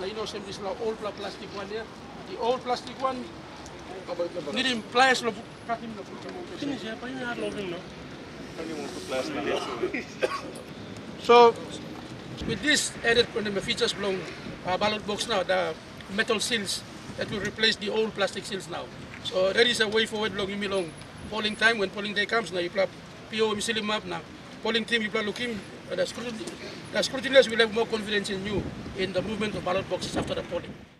na inosem this na old plastic one here. The old plastic one need him pliers no cut him no. Finish ya, pa yun na no. So with this added features belong ballot box now, the metal seals that will replace the old plastic seals now. So there is a way forward long polling time. When polling day comes now, you plug PO misilim map now. Polling team you plug looking the scrutineers will have more confidence in you in the movement of ballot boxes after the polling.